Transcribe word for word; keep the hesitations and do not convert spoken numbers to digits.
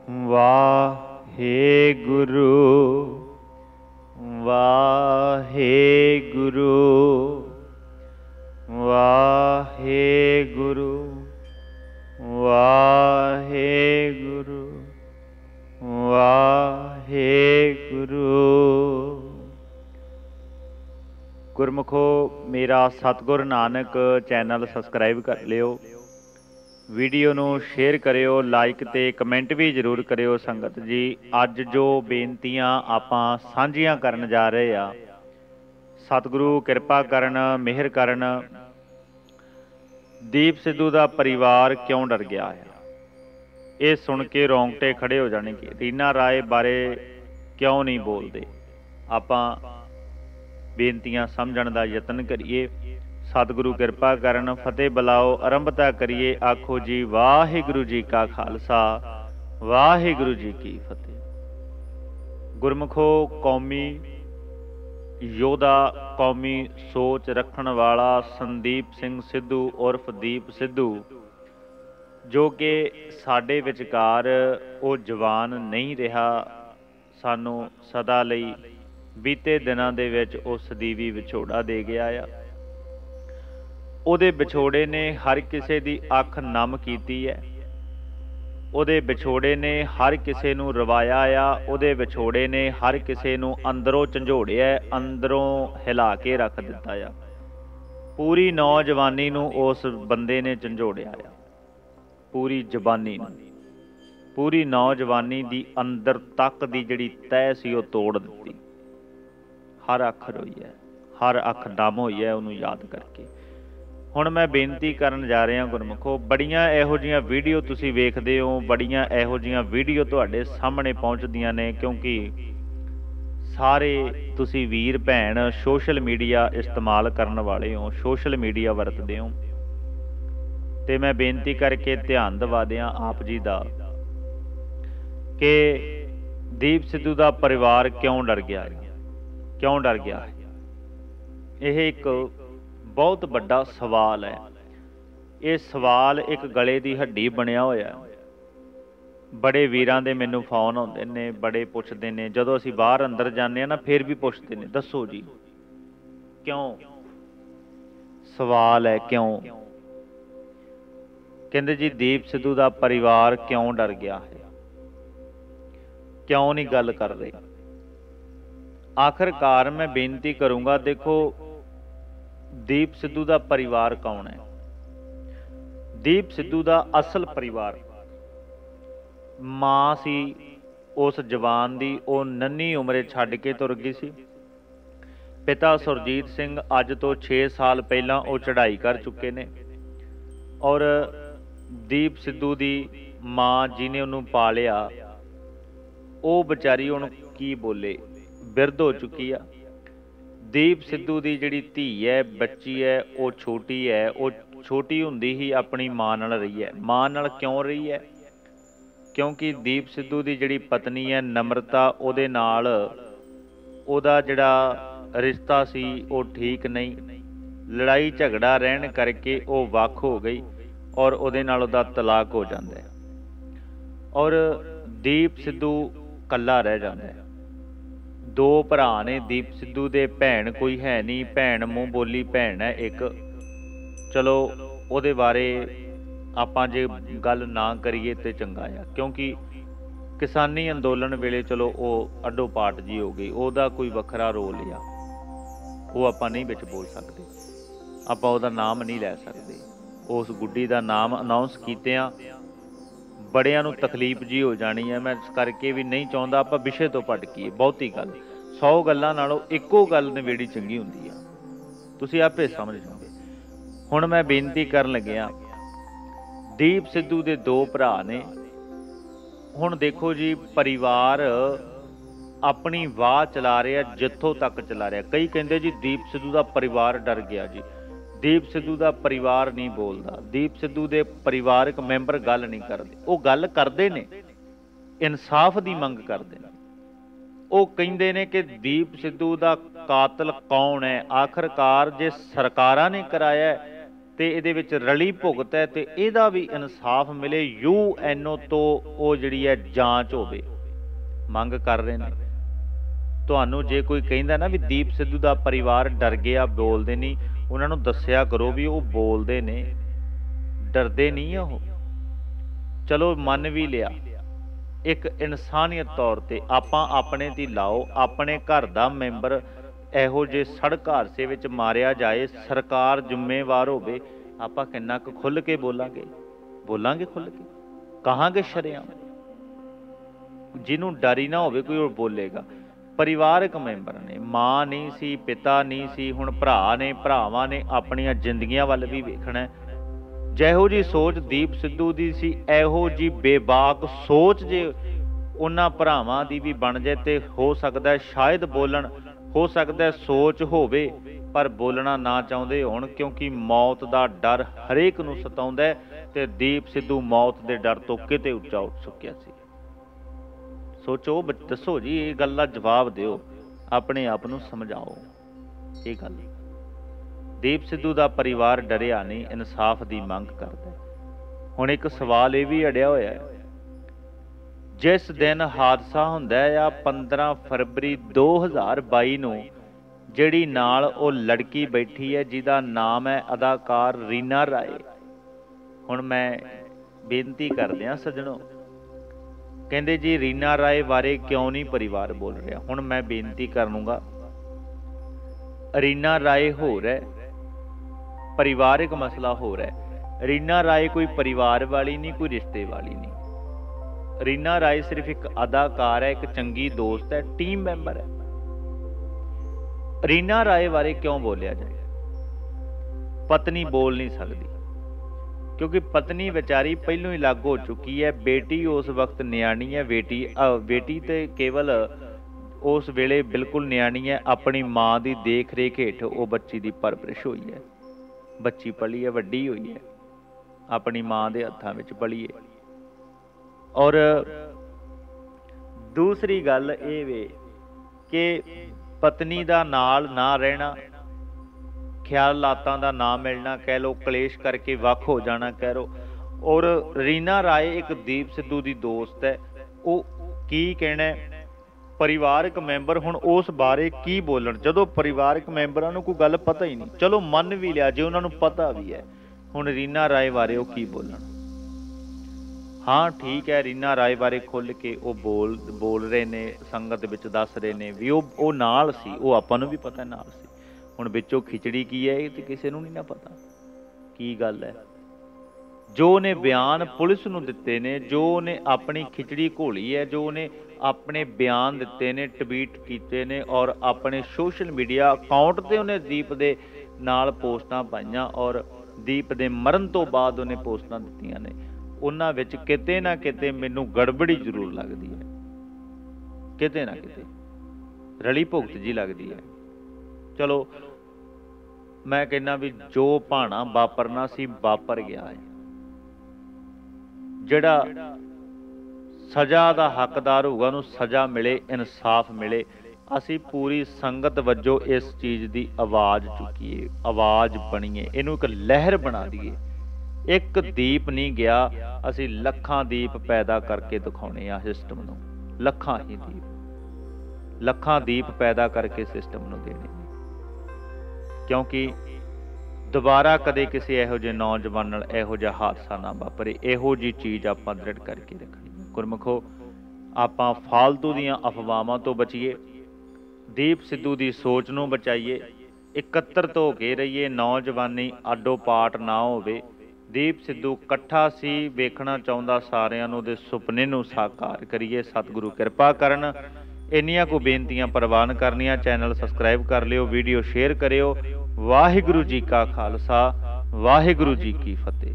ਵਾਹਿਗੁਰੂ ਵਾਹਿਗੁਰੂ ਵਾਹਿਗੁਰੂ ਵਾਹਿਗੁਰੂ ਵਾਹਿਗੁਰੂ। ਗੁਰਮੁਖੋ, मेरा सतगुर Nanak channel subscribe कर लियो, वीडियो नू शेयर करियो, लाइक ते कमेंट भी जरूर करियो। संगत जी, अज जो बेनतियां आपां सांझियां करन जा रहे आ, सतगुरु किरपा करन, मेहर करन। दीप सिद्धू दा परिवार क्यों डर गया है, ये सुन के रोंगटे खड़े हो जाणगे। रीना राय बारे क्यों नहीं बोलते, आपां बेनतियां समझण दा यतन करिए। सतगुरु किरपा करन, फतेह बुलाओ, आरंभता करिए। आखो जी वाहिगुरु जी का खालसा, वाहिगुरु जी की फतेह। गुरमुखो, कौमी योधा, कौमी सोच रखण वाला संदीप सिंह सिद्धू उर्फ दीप सिद्धू, जो कि साडे विचकार वो जवान नहीं रहा, सानू सदा लई बीते दिनों दे विच उस सदीवी विछोड़ा दे गया आ। ਉਹਦੇ ਵਿਛੋੜੇ ने हर किसी की अख नम की है, ਉਹਦੇ ਵਿਛੋੜੇ ने हर किसी ਨੂੰ ਰਵਾਇਆ ਆ, ਉਹਦੇ ਵਿਛੋੜੇ ने हर किसी ਨੂੰ ਅੰਦਰੋਂ ਝੰਜੋੜਿਆ, ਅੰਦਰੋਂ ਹਿਲਾ ਕੇ ਰੱਖ ਦਿੱਤਾ ਆ। पूरी नौजवानी ਨੂੰ उस बंदे ने ਝੰਜੋੜਿਆ आ, पूरी जबानी ਨੂੰ, पूरी नौजवानी ਦੀ अंदर तक ਦੀ ਜਿਹੜੀ ਤੈਅ ਸੀ ਉਹ ਤੋੜ ਦਿੱਤੀ। हर अख रोई है, हर अख नम होई है ਉਹਨੂੰ याद करके। ਹੁਣ मैं बेनती करन जा रहा गुरमुखो, बड़ियां इहो जिहियां वीडियो तुसीं वेखदे हो, बड़ियां इहो जिहियां वीडियो तुहाडे सामने पहुंचदियां ने, क्योंकि सारे तुसीं वीर भैन सोशल मीडिया इस्तेमाल करन वाले हो, सोशल मीडिया वरतदे हो। ते मैं बेनती करके ध्यान दवा दियां आप जी दा कि दीप सिद्धू दा परिवार क्यों डर गया है, क्यों डर गया है। यह एक बहुत बड़ा सवाल है। ये सवाल एक गले की हड्डी बनया होया। बड़े वीरां दे मैनू फोन आउंदे ने, बड़े पुछदे ने, जदों असीं बाहर अंदर जाने ना फिर भी पुछदे ने, दसो जी क्यों। सवाल है क्यों। कहंदे जी दीप सिद्धू दा परिवार क्यों डर गया है, क्यों नहीं गल कर रहे। आखिरकार मैं बेनती करूंगा, देखो दीप सिद्धू दा परिवार कौन है। दीप सिद्धू दा असल परिवार मां सी उस जवान दी, ओ नन्ही उमरे छड्ड के तुर गई सी। पिता सुरजीत सिंह अज तो छे साल पहला वो चढ़ाई कर चुके ने, और दीप सिद्धू दी मां जिन्हें उन्होंने पालिया वो बेचारी हुण की बोले, बिरध हो चुकी आ। दीप सिद्धू दी जिहड़ी धी है, बच्ची है, वो छोटी है, वो छोटी हुंदी ही अपनी मां नाल रही है। मां नाल क्यों रही है, क्योंकि दीप सिद्धू दी जिहड़ी पत्नी है नम्रता, उहदे नाल उहदा जिहड़ा रिश्ता सी वो ठीक नहीं, लड़ाई झगड़ा रहन करके वो वख हो गई और उहदे नाल उहदा तलाक हो जाता है, और दीप सिद्धू कल्ला रह जाता है। दो भरा ने दीप सिद्धू दे, भैन कोई है नहीं, भैन मूँह बोली भैन है एक। चलो उहदे बारे आपां जे गल ना करिए तो चंगा है, क्योंकि किसानी अंदोलन वेले चलो वो अड्डो पाट जी हो गई, उहदा कोई वखरा रोल आ, वो आपां नहीं विच बोल सकते, आपां उहदा नाम नहीं लै सकते। उस गुड्डी दा नाम अनाउंस कीतियां बड़ियां नूं तकलीफ जी हो जानी है। मैं इस करके भी नहीं चाहुंदा आपां विषय तो भटकीए। बहुती गल सौ गल्लां नालों इक्को गल नवेड़ी चंगी हुंदी आ, तुसीं आपे समझ जाओगे। हुण मैं बेनती करन लग्या, दीप सिद्धू दे दो भरा ने। हुण देखो जी, परिवार अपनी वाह चला रहा, जिथों तक चला रहा। कई कहंदे जी दीप सिद्धू दा परिवार डर गया जी, दीप सिद्धू दा परिवार नहीं बोलता, दीप सिद्धू दे परिवारक मैंबर गल नहीं करते। वो गल करते ने, इंसाफ की मंग करते हैं। वो कहते ने कि दीप सिद्धू दा कातल कौन है। आखिरकार जे सरकारां ने कराया ਤੇ ਇਹਦੇ ਵਿੱਚ ਰਲੀ ਭੁਗਤ ਹੈ ਤੇ ਇਹਦਾ ਵੀ ਇਨਸਾਫ ਮਿਲੇ। ਯੂ ਐਨ ਓ ਤੋਂ ਉਹ ਜਿਹੜੀ ਹੈ ਜਾਂਚ ਹੋਵੇ, ਮੰਗ ਕਰ ਰਹੇ ਨੇ। ਤੁਹਾਨੂੰ ਜੇ ਕੋਈ ਕਹਿੰਦਾ ਨਾ ਵੀ ਦੀਪ ਸਿੱਧੂ ਦਾ ਪਰਿਵਾਰ ਡਰ ਗਿਆ, ਬੋਲਦੇ ਨਹੀਂ, ਉਹਨਾਂ ਨੂੰ ਦੱਸਿਆ ਕਰੋ ਵੀ ਉਹ ਬੋਲਦੇ ਨੇ, ਡਰਦੇ ਨਹੀਂ ਆ ਉਹ। ਚਲੋ ਮੰਨ ਵੀ ਲਿਆ, ਇੱਕ ਇਨਸਾਨੀਅਤ ਤੌਰ ਤੇ ਆਪਾਂ ਆਪਣੇ ਦੀ ਲਾਓ, ਆਪਣੇ ਘਰ ਦਾ ਮੈਂਬਰ ਇਹੋ ਜਿਹੇ ਸੜਕ ਹਾਦਸੇ ਵਿੱਚ ਮਾਰਿਆ ਜਾਏ, ਸਰਕਾਰ ਜ਼ਿੰਮੇਵਾਰ ਹੋਵੇ, ਆਪਾਂ ਕਿੰਨਾ ਕੁ ਖੁੱਲ੍ਹ ਕੇ ਬੋਲਾਂਗੇ? ਬੋਲਾਂਗੇ ਖੁੱਲ੍ਹ ਕੇ, ਕਹਾਂਗੇ ਸ਼ਰੇਆਮ। ਜਿਹਨੂੰ ਡਰ ਹੀ ਨਾ ਹੋਵੇ ਕੋਈ, ਉਹ ਬੋਲੇਗਾ। ਪਰਿਵਾਰਕ ਮੈਂਬਰ ਨੇ, ਮਾਂ ਨਹੀਂ ਸੀ, ਪਿਤਾ ਨਹੀਂ ਸੀ, ਹੁਣ ਭਰਾ ਨੇ, ਭਰਾਵਾਂ ਨੇ ਆਪਣੀਆਂ ਜ਼ਿੰਦਗੀਆਂ ਵੱਲ ਵੀ ਵੇਖਣਾ। ਜਿਹੋ ਜਿਹੀ ਸੋਚ ਦੀਪ ਸਿੱਧੂ ਦੀ ਸੀ, ਇਹੋ ਜਿਹੀ ਬੇਬਾਕ ਸੋਚ ਜੇ ਉਹਨਾਂ ਭਰਾਵਾਂ ਦੀ ਵੀ ਬਣ ਜਾਏ ਤੇ ਹੋ ਸਕਦਾ ਸ਼ਾਇਦ ਬੋਲਣ, ਹੋ ਸਕਦਾ ਸੋਚ ਹੋਵੇ ਪਰ ਬੋਲਣਾ ਨਾ ਚਾਹੁੰਦੇ ਹੋਣ, ਕਿਉਂਕਿ ਮੌਤ ਦਾ ਡਰ ਹਰੇਕ ਨੂੰ ਸਤਾਉਂਦਾ ਤੇ ਦੀਪ ਸਿੱਧੂ ਮੌਤ ਦੇ ਡਰ ਤੋਂ ਕਿਤੇ ਉੱਚਾ ਉੱਠ ਚੁੱਕਿਆ ਸੀ। ਸੋਚੋ, ਦੱਸੋ ਜੀ, ਇਹ ਗੱਲ ਦਾ ਜਵਾਬ ਦਿਓ, ਆਪਣੇ ਆਪ ਨੂੰ ਸਮਝਾਓ ਇਹ ਗੱਲ। ਦੀਪ ਸਿੱਧੂ ਦਾ ਪਰਿਵਾਰ ਡਰਿਆ ਨਹੀਂ, ਇਨਸਾਫ ਦੀ ਮੰਗ ਕਰਦਾ। ਹੁਣ ਇੱਕ ਸਵਾਲ ਇਹ ਵੀ ਅੜਿਆ ਹੋਇਆ ਹੈ, ਜਿਸ ਦਿਨ ਹਾਦਸਾ ਹੁੰਦਾ ਹੈ ਆ ਪੰਦਰਾਂ ਫਰਵਰੀ ਦੋ ਹਜ਼ਾਰ ਬਾਈ ਨੂੰ, ਜਿਹੜੀ ਨਾਲ ਉਹ ਲੜਕੀ ਬੈਠੀ ਹੈ ਜਿਹਦਾ ਨਾਮ ਹੈ ਅਦਾਕਾਰ ਰੀਨਾ ਰਾਏ। ਹੁਣ ਮੈਂ ਬੇਨਤੀ ਕਰਦਿਆਂ ਸੱਜਣੋ, ਕਹਿੰਦੇ ਜੀ ਰੀਨਾ ਰਾਏ ਬਾਰੇ ਕਿਉਂ ਨਹੀਂ ਪਰਿਵਾਰ ਬੋਲ ਰਿਹਾ। ਹੁਣ ਮੈਂ ਬੇਨਤੀ ਕਰੂੰਗਾ, ਰੀਨਾ ਰਾਏ ਹੋਰ ਹੈ, ਪਰਿਵਾਰਿਕ ਮਸਲਾ ਹੋਰ ਹੈ। ਰੀਨਾ ਰਾਏ ਕੋਈ ਪਰਿਵਾਰ ਵਾਲੀ ਨਹੀਂ, ਕੋਈ ਰਿਸ਼ਤੇ ਵਾਲੀ ਨਹੀਂ। ਰੀਨਾ ਰਾਏ ਸਿਰਫ ਇੱਕ ਅਦਾਕਾਰ ਹੈ, ਇੱਕ ਚੰਗੀ ਦੋਸਤ ਹੈ, ਟੀਮ ਮੈਂਬਰ ਹੈ। ਰੀਨਾ ਰਾਏ ਬਾਰੇ ਕਿਉਂ ਬੋਲਿਆ ਜਾਏ? ਪਤਨੀ ਬੋਲ ਨਹੀਂ ਸਕਦੀ, ਕਿਉਂਕਿ ਪਤਨੀ ਵਿਚਾਰੀ ਪਹਿਲੋਂ ਹੀ ਲੱਗ ਹੋ ਚੁੱਕੀ ਹੈ। ਬੇਟੀ ਉਸ ਵਕਤ ਨਿਆਣੀ ਹੈ, ਬੇਟੀ ਬੇਟੀ ਤੇ ਕੇਵਲ ਉਸ ਵੇਲੇ ਬਿਲਕੁਲ ਨਿਆਣੀ ਹੈ। ਆਪਣੀ ਮਾਂ ਦੀ ਦੇਖ ਰੇਖ ਹੇਠ ਉਹ ਬੱਚੀ ਦੀ ਪਰਵਰਿਸ਼ ਹੋਈ ਹੈ, ਬੱਚੀ ਪਲੀ ਹੈ, ਵੱਡੀ ਹੋਈ ਹੈ, ਆਪਣੀ ਮਾਂ ਦੇ ਹੱਥਾਂ ਵਿੱਚ ਪਲੀ ਹੈ। ਔਰ ਦੂਸਰੀ ਗੱਲ ਇਹ ਵੇ ਕਿ ਪਤਨੀ ਦਾ ਨਾਲ ਨਾ ਰਹਿਣਾ, ਖਿਆਲਾਤਾਂ ਦਾ ਨਾ ਮਿਲਣਾ, ਕਹਿ ਲਓ ਕਲੇਸ਼ ਕਰਕੇ ਵੱਖ ਹੋ ਜਾਣਾ ਕਹਿ ਲਓ। ਔਰ ਰੀਨਾ ਰਾਏ ਇੱਕ ਦੀਪ ਸਿੱਧੂ ਦੀ ਦੋਸਤ ਹੈ, ਉਹ ਕੀ ਕਹਿਣਾ ਪਰਿਵਾਰਕ ਮੈਂਬਰ ਹੁਣ ਉਸ ਬਾਰੇ ਕੀ ਬੋਲਣ, ਜਦੋਂ ਪਰਿਵਾਰਕ ਮੈਂਬਰਾਂ ਨੂੰ ਕੋਈ ਗੱਲ ਪਤਾ ਹੀ ਨਹੀਂ। ਚਲੋ ਮੰਨ ਵੀ ਲਿਆ ਜੇ ਉਹਨਾਂ ਨੂੰ ਪਤਾ ਵੀ ਹੈ, ਹੁਣ ਰੀਨਾ ਰਾਏ ਬਾਰੇ ਉਹ ਕੀ ਬੋਲਣ। ਹਾਂ ਠੀਕ ਹੈ, ਰੀਨਾ ਰਾਏ ਬਾਰੇ ਖੁੱਲ੍ਹ ਕੇ ਉਹ ਬੋਲ ਬੋਲ ਰਹੇ ਨੇ, ਸੰਗਤ ਵਿੱਚ ਦੱਸ ਰਹੇ ਨੇ ਵੀ ਉਹ ਉਹ ਨਾਲ ਸੀ, ਉਹ ਆਪਾਂ ਨੂੰ ਵੀ ਪਤਾ ਨਾਲ ਸੀ। ਹੁਣ ਵਿੱਚੋਂ ਖਿਚੜੀ ਕੀ ਹੈ ਇਹ ਤੇ ਕਿਸੇ ਨੂੰ ਨਹੀਂ ਨਾ ਪਤਾ ਕੀ ਗੱਲ ਹੈ। ਜੋ ਉਹਨੇ ਬਿਆਨ ਪੁਲਿਸ ਨੂੰ ਦਿੱਤੇ ਨੇ, ਜੋ ਉਹਨੇ ਆਪਣੀ ਖਿਚੜੀ ਘੋਲੀ ਹੈ, ਜੋ ਉਹਨੇ ਆਪਣੇ ਬਿਆਨ ਦਿੱਤੇ ਨੇ, ਟਵੀਟ ਕੀਤੇ ਨੇ ਔਰ ਆਪਣੇ ਸੋਸ਼ਲ ਮੀਡੀਆ ਅਕਾਊਂਟ ਤੇ ਉਹਨੇ ਦੀਪ ਦੇ ਨਾਲ ਪੋਸਟਾਂ ਪਾਈਆਂ ਔਰ ਦੀਪ ਦੇ ਮਰਨ ਤੋਂ ਬਾਅਦ ਉਹਨੇ ਪੋਸਟਾਂ ਦਿੱਤੀਆਂ ਨੇ, ਉਹਨਾਂ ਵਿੱਚ ਕਿਤੇ ਨਾ ਕਿਤੇ ਮੈਨੂੰ ਗੜਬੜੀ ਜ਼ਰੂਰ ਲੱਗਦੀ ਹੈ, ਕਿਤੇ ਨਾ ਕਿਤੇ ਰਲੀ ਭੁਗਤ ਜੀ ਲੱਗਦੀ ਹੈ। ਚਲੋ ਮੈਂ ਕਹਿੰਦਾ ਵੀ ਜੋ ਭਾਣਾ ਵਾਪਰਨਾ ਸੀ ਵਾਪਰ ਗਿਆ ਹੈ। ਜਿਹੜਾ ਸਜ਼ਾ ਦਾ ਹੱਕਦਾਰ ਹੋਊਗਾ ਉਹਨੂੰ ਸਜ਼ਾ ਮਿਲੇ, ਇਨਸਾਫ ਮਿਲੇ। ਅਸੀਂ ਪੂਰੀ ਸੰਗਤ ਵਜੋਂ ਇਸ ਚੀਜ਼ ਦੀ ਆਵਾਜ਼ ਚੁੱਕੀਏ, ਆਵਾਜ਼ ਬਣੀਏ, ਇਹਨੂੰ ਇੱਕ ਲਹਿਰ ਬਣਾ ਦਈਏ। ਇੱਕ ਦੀਪ ਨਹੀਂ ਗਿਆ, ਅਸੀਂ ਲੱਖਾਂ ਦੀਪ ਪੈਦਾ ਕਰਕੇ ਦਿਖਾਉਣੇ ਆ ਸਿਸਟਮ ਨੂੰ, ਲੱਖਾਂ ਹੀ ਦੀਪ, ਲੱਖਾਂ ਦੀਪ ਪੈਦਾ ਕਰਕੇ ਸਿਸਟਮ ਨੂੰ ਦੇਣੇ, ਕਿਉਂਕਿ ਦੁਬਾਰਾ ਕਦੇ ਕਿਸੇ ਇਹੋ ਜਿਹੇ ਨੌਜਵਾਨ ਨਾਲ ਇਹੋ ਜਿਹਾ ਹਾਦਸਾ ਨਾ ਵਾਪਰੇ। ਇਹੋ ਜਿਹੀ ਚੀਜ਼ ਆਪਾਂ ਦ੍ਰਿੜ ਕਰਕੇ ਰੱਖਣੀ। ਗੁਰਮੁਖੋ, ਆਪਾਂ ਫਾਲਤੂ ਦੀਆਂ ਅਫਵਾਹਾਂ ਤੋਂ ਬਚੀਏ, ਦੀਪ ਸਿੱਧੂ ਦੀ ਸੋਚ ਨੂੰ ਬਚਾਈਏ, ਇਕੱਤਰਤ ਹੋ ਕੇ ਰਹੀਏ, ਨੌਜਵਾਨੀ ਆਡੋ ਪਾਟ ਨਾ ਹੋਵੇ। ਦੀਪ ਸਿੱਧੂ ਇਕੱਠਾ ਸੀ, ਵੇਖਣਾ ਚਾਹੁੰਦਾ ਸਾਰਿਆਂ ਨੂੰ, ਉਹਦੇ ਸੁਪਨੇ ਨੂੰ ਸਾਕਾਰ ਕਰੀਏ। ਸਤਿਗੁਰੂ ਕਿਰਪਾ ਕਰਨ। ਇੰਨੀਆਂ ਕੁ ਬੇਨਤੀਆਂ ਪ੍ਰਵਾਨ ਕਰਨੀਆਂ। ਚੈਨਲ ਸਬਸਕ੍ਰਾਈਬ ਕਰ ਲਿਓ, ਵੀਡੀਓ ਸ਼ੇਅਰ ਕਰਿਓ। ਵਾਹਿਗੁਰੂ ਜੀ ਕਾ ਖਾਲਸਾ, ਵਾਹਿਗੁਰੂ ਜੀ ਕੀ ਫਤਿਹ।